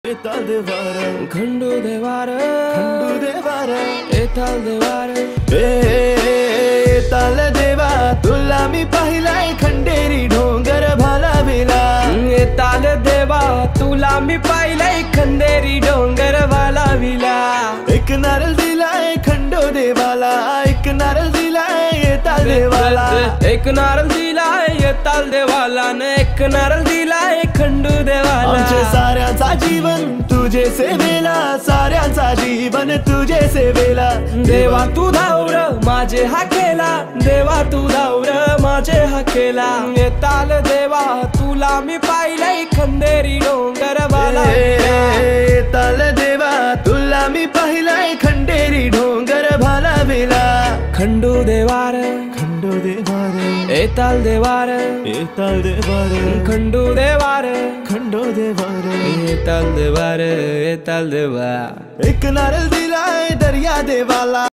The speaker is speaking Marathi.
एताल देवार खंडू देवार एताल देवार एताल देवा तुला मी पाहिलाय खंडेरी डोंगर भालाविला एताल देवा तुला मी पाहिलंय खंडेरी डोंगर भालाविला एक नारळ दिलाय खंडो देवाला एक नारळ दिलाय एताल देवाला एक नारळ दिलाय एताल देवाला न एक नारळ दिलाय खंडू देवाला आमचे साऱ्यांचा जीवन तुझे सेवेला साऱ्यांचा जीवन तुझे सेवेला देवा तू धावर माझे हाकेला देवा तू धावर माझे हाकेला एताल देवा तुला मी पाहिलंय खंडेरी डोंगर भालाविला एताल देवा तुला मी पाहिलाय खंडेरी डोंगर भालाविला खंडू देवार एताल देवार खंडू देवार खंडो देवार एताल देवार एक नारळ दिलाय दर्या देवाला।